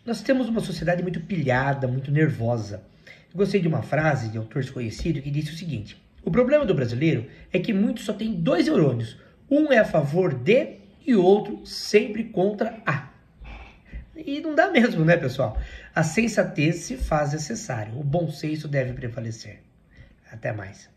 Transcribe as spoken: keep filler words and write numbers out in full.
Nós temos uma sociedade muito pilhada, muito nervosa. Eu gostei de uma frase de um autor desconhecido que disse o seguinte: o problema do brasileiro é que muitos só têm dois neurônios. Um é a favor de e o outro sempre contra a. E não dá mesmo, né, pessoal? A sensatez se faz necessária. O bom senso deve prevalecer. Até mais.